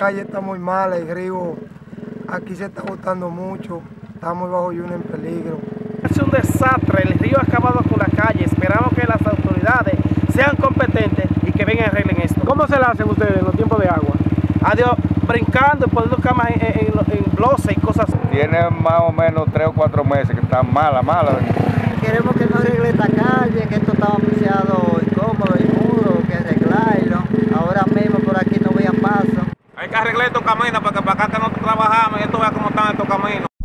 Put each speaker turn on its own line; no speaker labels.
calle está muy mala, el río aquí se está botando mucho, estamos bajo lluvia en peligro.
Es un desastre, el río ha acabado con la calle, esperamos que las autoridades sean competentes y que vengan y arreglen esto.
¿Cómo se la hacen ustedes en los tiempos de agua?
Adiós, brincando y poniendo camas en blosa y cosas así.
Tiene más o menos 3 o 4 meses que está mala.
Queremos que nos arregle esta calle, que esto está demasiado incómodo y duro, que arreglarlo. Ahora mismo por aquí no voy a paso.
Hay que arreglar estos caminos porque para acá que no trabajamos y esto vea cómo están estos caminos.